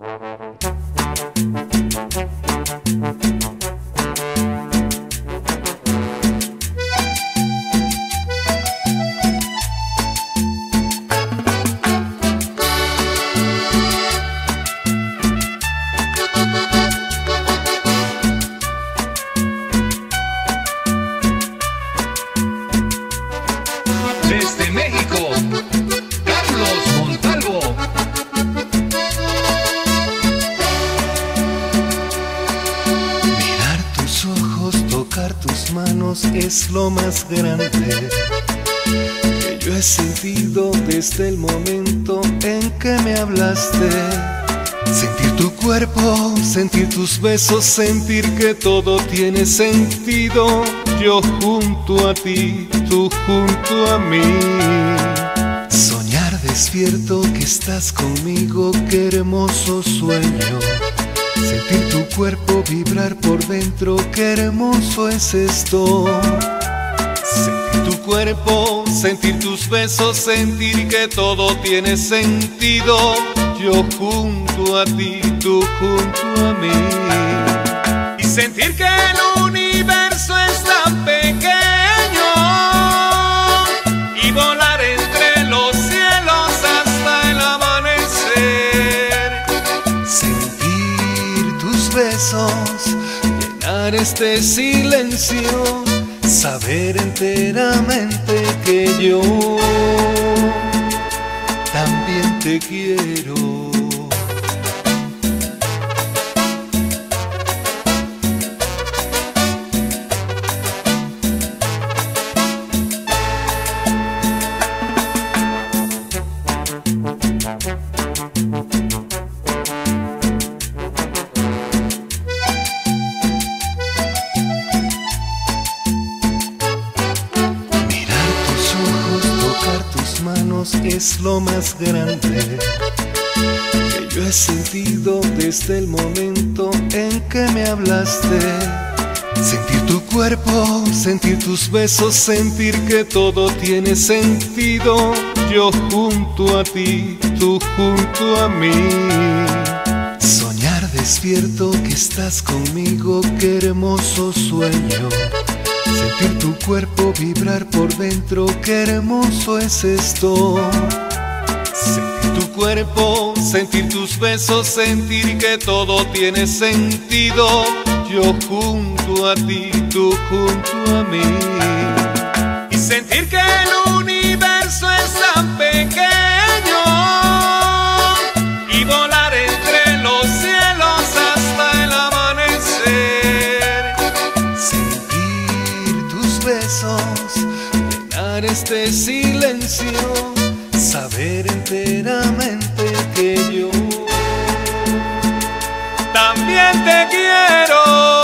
Desde México, Carlos Montalvo. Mirar tus ojos, tocar tus manos es lo más grande que yo he sentido desde el momento en que me hablaste. Sentir tu cuerpo, sentir tus besos, sentir que todo tiene sentido. Yo junto a ti, tú junto a mí. Soñar despierto que estás conmigo, qué hermoso sueño. Sentir tu cuerpo vibrar por dentro, qué hermoso es esto. Sentir tu cuerpo, sentir tus besos, sentir que todo tiene sentido. Yo junto a ti, tú junto a mí. Y sentir que el universo es tan pequeño y volar entre los cielos hasta el amanecer. Sentir tus besos, llenar este silencio, saber enteramente que yo también te quiero. Es lo más grande que yo he sentido desde el momento en que me hablaste. Sentir tu cuerpo, sentir tus besos, sentir que todo tiene sentido. Yo junto a ti, tú junto a mí. Soñar despierto que estás conmigo, qué hermoso sueño. Sentir tu cuerpo vibrar por dentro, qué hermoso es esto. Sentir tu cuerpo, sentir tus besos, sentir que todo tiene sentido. Yo junto a ti, tú junto a mí. Y sentir que el universo es tan pequeño y volar entre los cielos hasta el amanecer. Sentir tus besos, llenar este silencio, saber enteramente que yo también te quiero.